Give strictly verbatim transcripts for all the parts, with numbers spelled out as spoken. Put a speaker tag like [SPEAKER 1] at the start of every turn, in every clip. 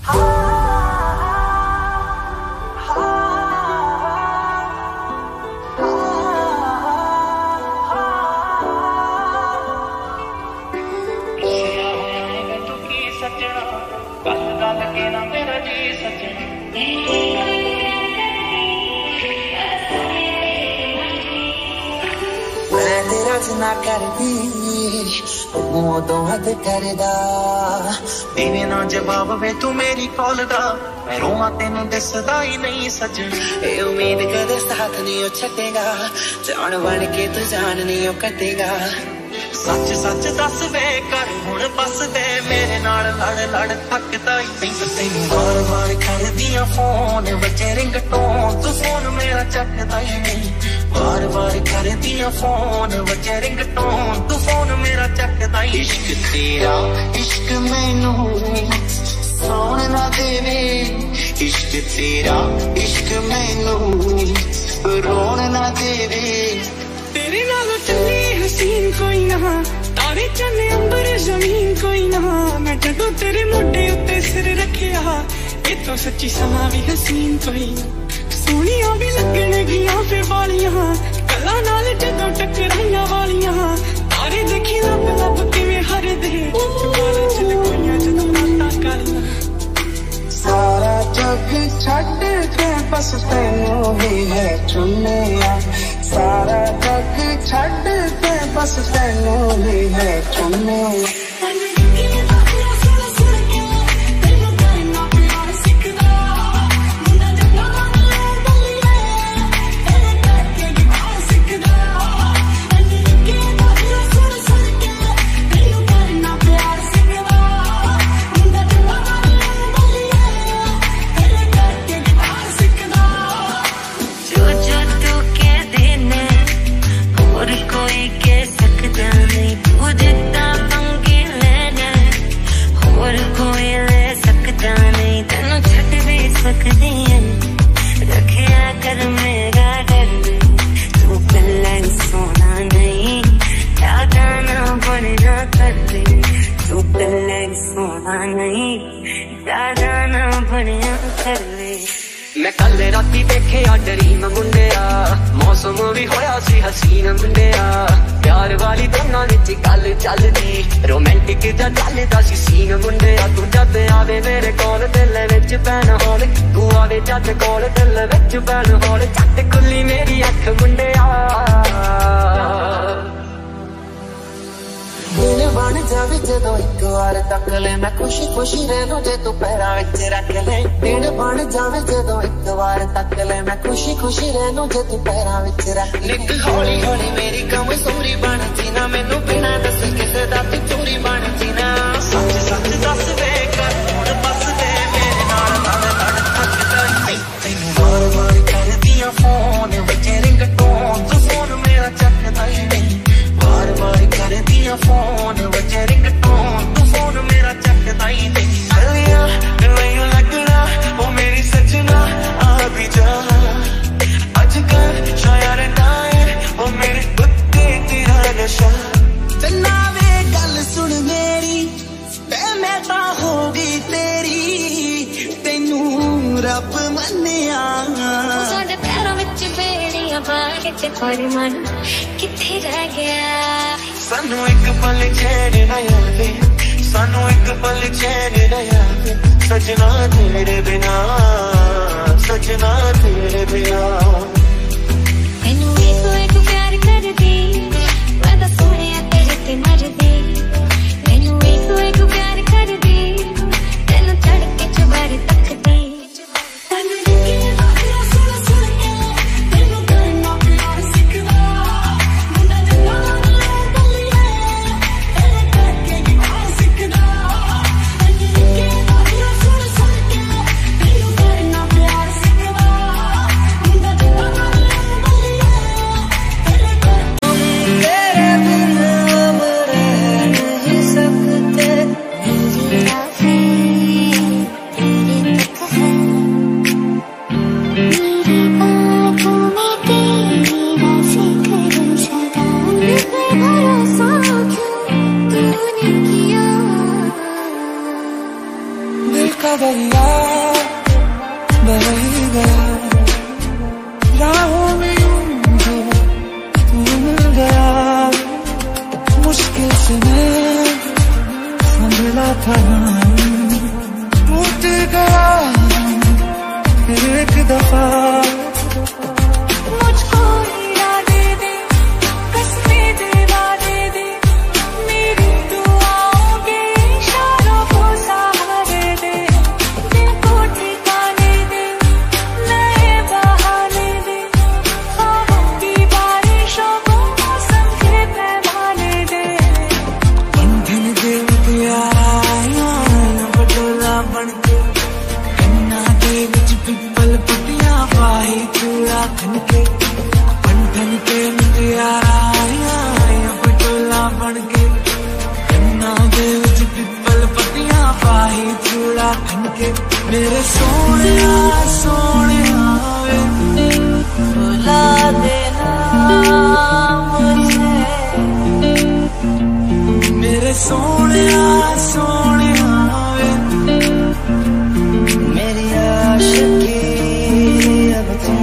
[SPEAKER 1] ना करदी उदों हद करदा देवे ना जवाब वे तू मेरी कॉल दा मैं रोवां तेनू दिसदा ही नहीं सजन ए उम्मीद कदे साथ नहीं ओ छड्डेगा जान बन के तू जान नहीं ओ कटेगा सच सच दस वे कर हुण बस दे मेरे नाल लड़ लड़ थकदा ही नहीं तैनू बार बार करदियां फोन बचे रिंगटोन तू फोन मेरा चकदा ही नहीं बार बार करदियां फोन बचे रिंगटोन तू फोन मेरा चकदा ही इश्क तेरा इश्क मैनू सोन ना देवे इश्क तेरा इश्क मैनू रोन ना देवे तेरे नाल चली हसीन कोई ना तारे चले अंबर जमीन कोई ना मैं जदों तेरे मोढे उत्ते सिर रखिया ये तो सच्ची समा भी हसीन कोई ना सोनिया भी लगन गियां फिर वालियां कला नाल जदों टकराइयां वालियां तारे देखी लब लब किवें हर दे बालां च लकोइयां जदों रातां कालियां सारा जग छड्ड के बस तैनू ही है चुनिया सारा जग छड्ड के बस तैनू ही है चुनिया मैं कल राती देखिया ड्रीम मुंडिया मौसम भी होया सी हसीन मुंडिया प्यार वाली दोनों विच गल चलदी रोमांटिक जा चलदा सी सीन मुंडिया तू जद आवे मेरे कोल दिल विच पैन होल तू आवे जद कोल दिल विच पैन होल झट खुली मेरी अख मुंडिया दिल बन जावे जदों एक बार तक ले मैं खुशी खुशी रहूं जे तू पैरां विच रख ले दिल बन जावे जदों एक बार तक ले मैं खुशी खुशी रहूं जे तू पैरां विच रख ले हौली हौली मेरी कमजोरी बन जीना मैनू बिना दस किसे दा तू चोरी बन जीना सच सच दस दे कर हुण बस दे मेरे नाल लड़ लड़ थकदा नहीं तैनू बार बार करदियां फोन बचे रिंगटोन तू फोन मेरा चकदा ही नहीं बार बार करदियां फोन बचे रिंगटोन तू फोन मेरा चकदा ही नहीं चलिया नहीं लगना ओ मेरी सजना आ भी जा अजकल शायर नाए ओ मेरे कुत्ते तेरा नशा चन्ना वे गल सुन मेरी ते मैं ता हो गई तेरी तैनू रब मन्निया साडे पैरों विच बेड़ियां पा के थोड़ी मन किथे रह गया सानू एक पल चैन ना आवे सानू एक पल चैन ना आवे सजना तेरे बिना सजना तेरे बिना मैनू एक एक प्यार कर दी मैं तो सोनिया तेरे ते मर दी मैनू एक एक प्यार कर दी तेनू चढ़ के चुबारे तक दी का दरिया बह ही गया, राहों में यूं जो तू मिल गया। मुश्किल से मैं संभला था, टूट गया एक दफा।
[SPEAKER 2] मुझको हीरा दे दे, कसमें देवा दे दे, मेरी दुआओं के इशारों को सहारे दे। दिल को ठिकाने दे, नए बहाने दे, ख्वाबों की बारिशों को मौसम के पैमाने दे।
[SPEAKER 1] बंधन दे प्यारा बटोला बनके, कन्ना दे विच पिपल पटियां पाई चूड़ा खनके। बंधन के प्यारा बटोला बनके, कन्ना दे विच पिपल पटियां पाई चूड़ा खनके। मेरे सोने सोने वे भुला देना मुझे, मेरे सोने सोने वे मेरी आशिकी अब तुम।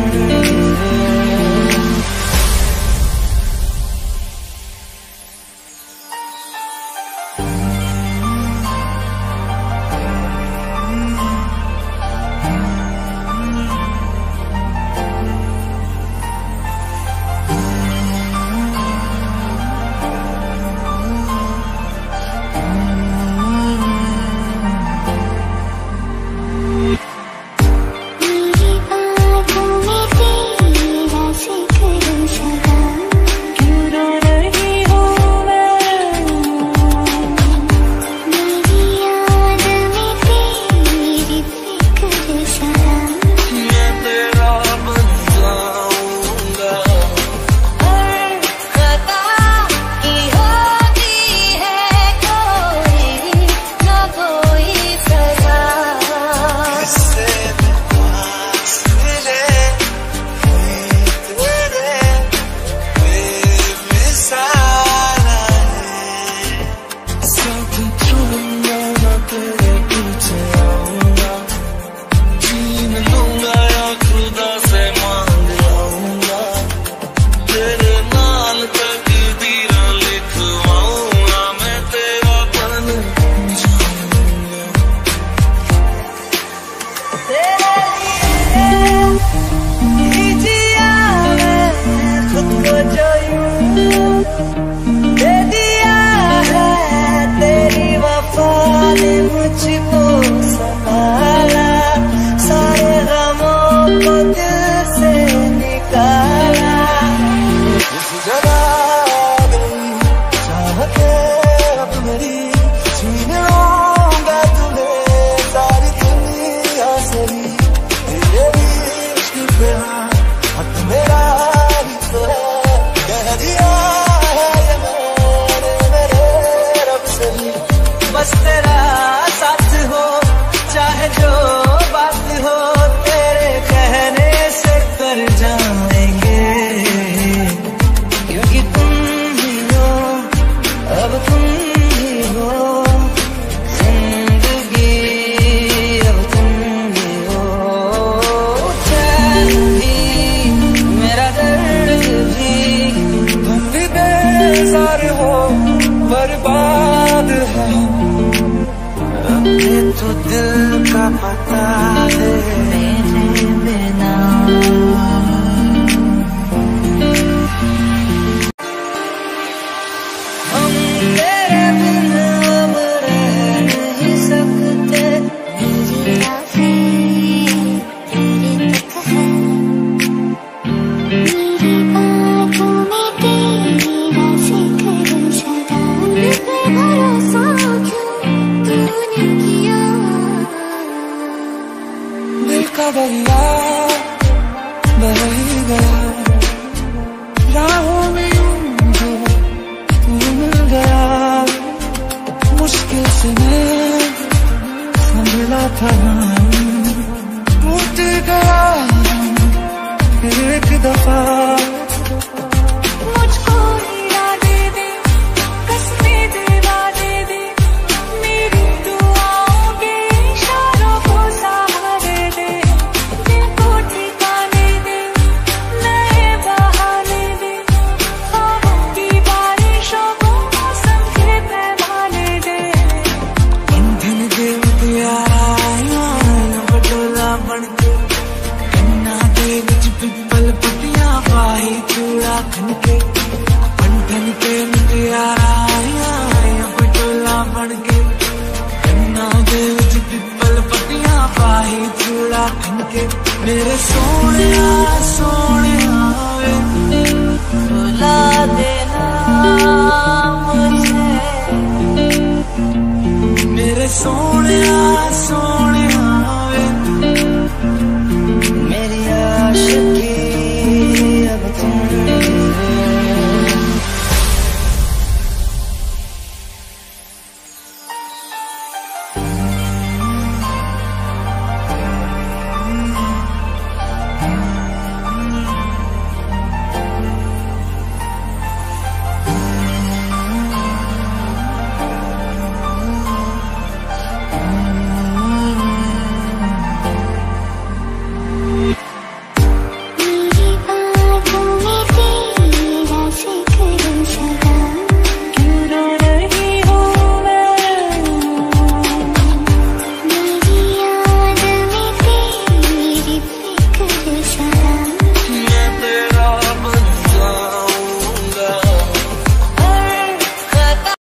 [SPEAKER 1] बर्बाद है अपने तो दिल का पता है मेरे बिना। हम तेरे बिना अब रह नहीं सकते, मेरी आँखें तेरे तक है, मेरी बातों में तेरा जिक्र सदा। भरोसा क्यों तूने किया, दिल का दरिया बह ही गया, राहों में यूं जो तू मिल गया। मुश्किल से मैं संभला था, टूट गया एक दफा।
[SPEAKER 2] मुझको हीरा दे दे, कसमें देवा दे दे, मेरी दुआओं के इशारों
[SPEAKER 1] गला खनके मेरे सोने सोने बुला दे